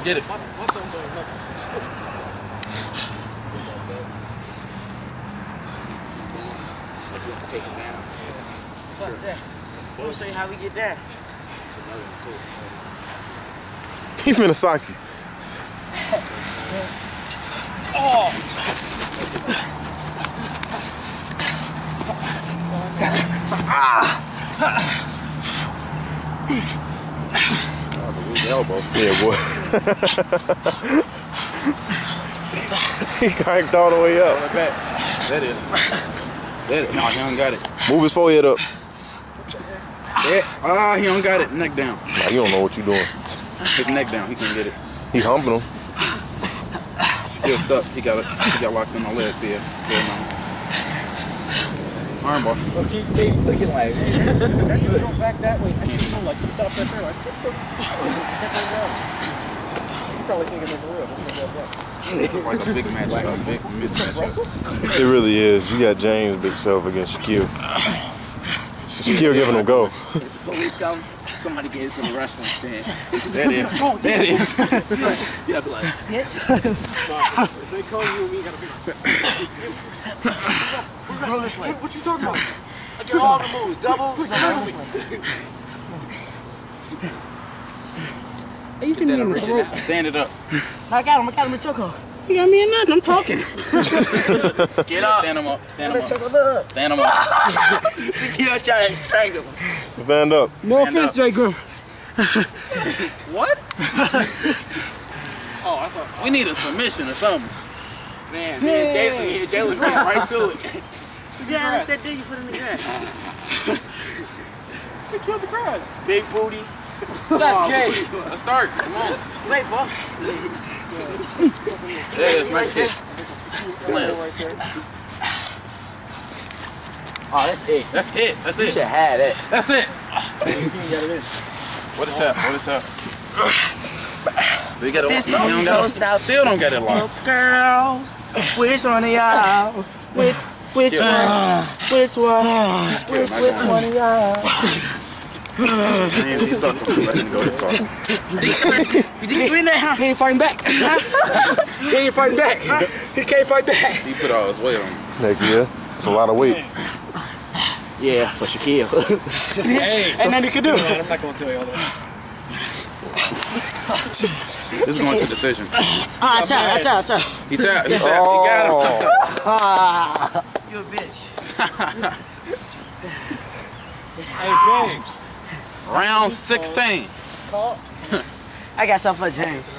Get it. I'm gonna show you how we get there. He finna sock you. Oh! Elbow. Yeah, boy. He cranked all the way up. That is. No, he don't got it. Move his forehead up. Yeah. He don't got it. Neck down. Nah, you don't know what you're doing. His neck down. He can't get it. He humping him. Still stuck. He got locked in my legs here. Armbar. Well, keep looking like you go back that way. I just feel like you stopped right there. Like, you probably thinking it's real. This is like a big match, a big mismatch. It really is. You got James Big Self against Shaquille. Shaquille giving him go. Police come, somebody get into the wrestling stand. That is. That is. You have to like, hit. If they call you, we gotta be. What you talking about? I get all the moves, double, single. You can in the rope. Stand it up. I got him in chokehold. You got me in nothing, I'm talking. Get up. Stand him up. Stand him up. Stand him up. You're trying to strangle him. Stand up. No offense, J. Grimm. What? Oh, I thought. We need a submission or something. Man, Jalen ran right to it. Yeah, that thing you put in the grass. He killed the grass. Big booty. That's gay. Let's start. Come on. Wait, fuck. There it is. Nice kick. Slam. Oh, that's it. That's it. That's You it. should have that. That's it. What is up? What is up? We got it. Still don't get it locked. Girls, which one of y'all? Which one? Which one? Which one of y'all? Man, he sucked him. Let him go this far. You think you in there, huh? He ain't fighting back. He ain't fighting back. He can't fight back. He put all his weight on him. Heck yeah. It's a lot of weight. Yeah, for Shaquille. Hey, ain't nothing you can do. Man, I'm not gonna tell you all that. This is going to decision. I tell. He tapped. He got him. You a bitch. Round 16. I got something for James.